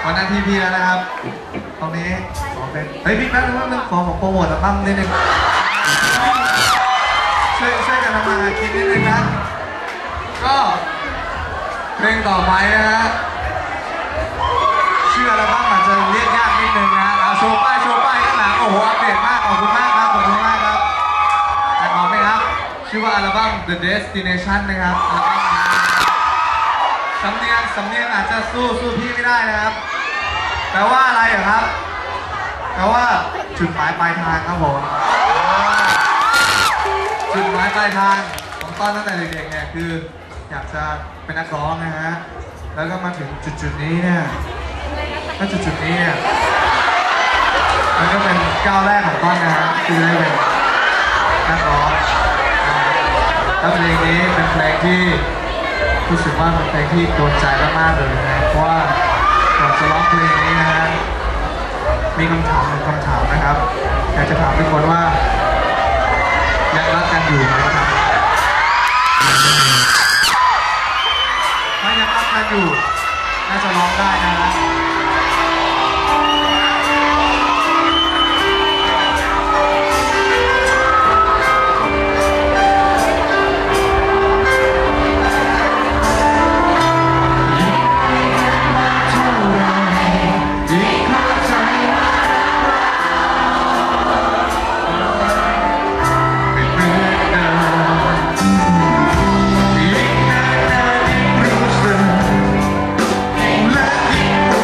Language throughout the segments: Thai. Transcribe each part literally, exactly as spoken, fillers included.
วันนั้นทีพีแล้วนะครับตรงนี้ขอเป็นเฮ้ยพี่แป๊บนึงแป๊บนึงขอผมโปรโมทอัลบั้มนิดนึงช่วยช่วยกันทำมาหากินนิดนึงนะก็เพลงต่อไปนะฮะชื่ออัลบั้มอาจจะเรียกยากนิดนึงนะเอาโชว์ป้ายโชว์ป้ายข้างหลังโอ้โหอัปเดตมากขอบคุณมากครับขอบคุณมากครับอ่านออกไหมครับชื่อว่าอัลบั้ม The Destination นะครับสำเนียงสำเนียงอาจจะสู้สู้พี่ไม่ได้นะครับแปลว่าอะไรเหรอครับแปลว่าจุดหมายปลายทางครับผมจุดหมายปลายทางของต้นตั้งแต่เด็กๆเนี่ยคืออยากจะเป็นนักร้องนะฮะแล้วก็มาถึงจุดๆนี้เนี่ยถ้าจุดๆนี้เนี่ยมันก็เป็นก้าวแรกของต้นนะฮะคือได้เป็นนักร้องแล้วเพลงนี้เป็นเพลงที่รู้สึกว่าเป็นเพลงที่โดนใจมากๆเลยนะเพราะว่าก่อนจะร้องเพลงนี้นะฮะมีคำถามหนึ่งคำถามนะครับอยากจะถามทุกคนว่ายังรักกันอยู่ไหมครับถ้ายังรักกันอยู่น่าจะร้องได้นะฮะและ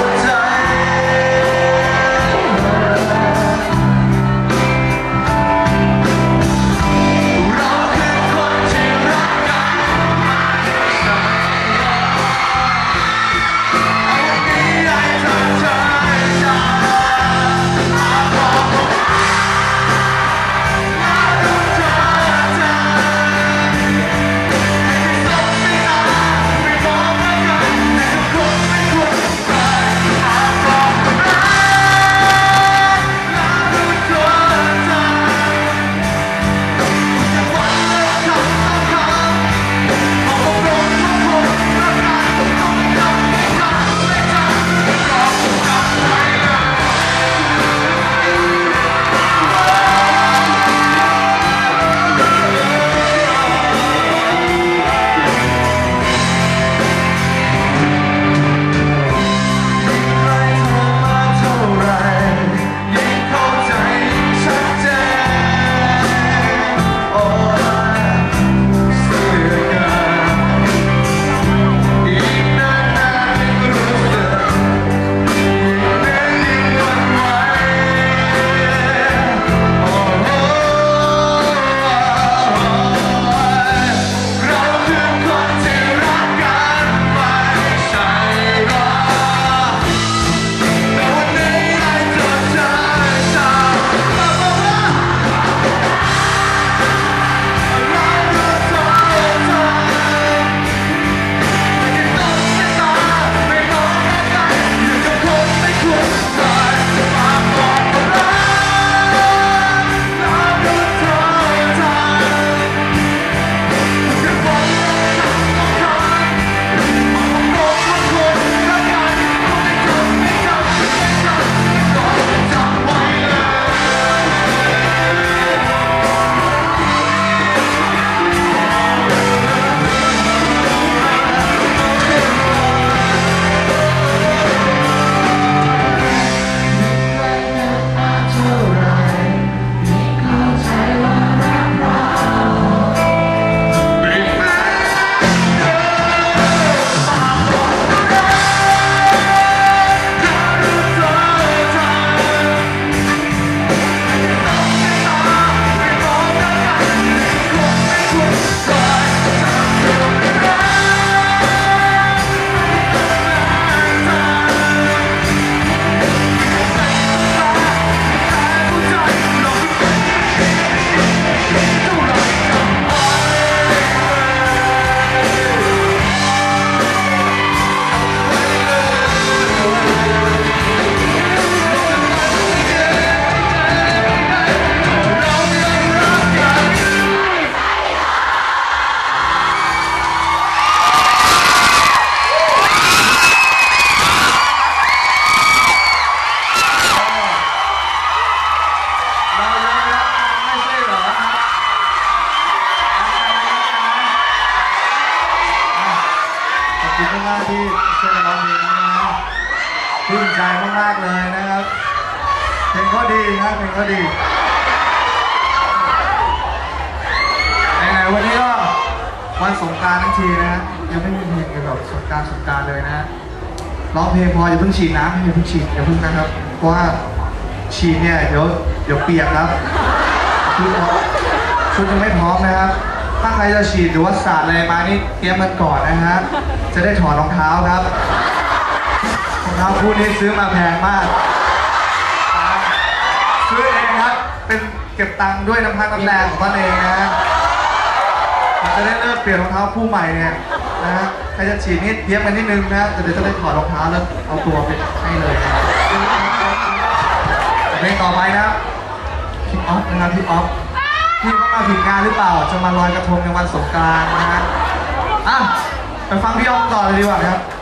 ชื่นใจมากๆเลยนะครับเพลงก็ดีครับเพลงก็ดีไหนๆวันนี้ก็วันสงกรานต์ทั้งทีนะฮะยังไม่มีเพลงเกี่ยวกับสงกรานต์สงกรานต์เลยนะฮะร้องเพลงพออย่าเพิ่งฉีดน้ำอย่าเพิ่งฉีดอย่าเพิ่งนะครับเพราะว่าฉีดเนี่ยเดี๋ยวเดี๋ยวเปียกครับชุดชุดยังไม่พร้อมนะครับถ้าใครจะฉีดหรือว่าสาดอะไรมานี่เตรียมกันก่อนนะฮะจะได้ถอดรองเท้าครับรองเท้าคู่นี้ซื้อมาแพงมากซื้อเองครับเป็นเก็บตังค์ด้วยน้ำพักน้ำแรงของตนเองนะฮะจะได้เลิกเปลี่ยนรองเท้าคู่ใหม่เนี่ยนะฮะใครจะฉีดนี่เตรียมกันนิดนึงนะแต่เดี๋ยวจะได้ถอดรองเท้าแล้วเอาตัวไปให้เลยนะเพลงต่อไปนะครับพี่ออฟนะครับพี่ออฟพี่เขามาผิดงานหรือเปล่าจะมาลอยกระทงในวันสงกรานต์นะฮะอ่ะไปฟังพี่ออฟต่อเลยดีกว่าครับ